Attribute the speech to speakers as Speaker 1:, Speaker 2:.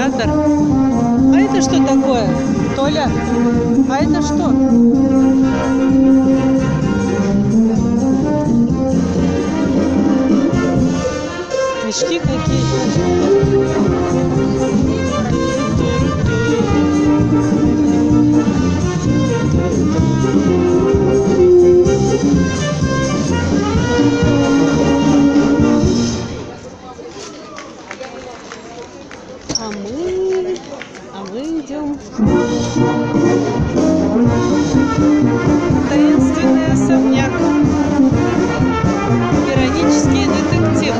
Speaker 1: театр. А это что такое, Толя? А это что? Мешки какие-то. А мы идем в таинственный особняк. Иронический детектив.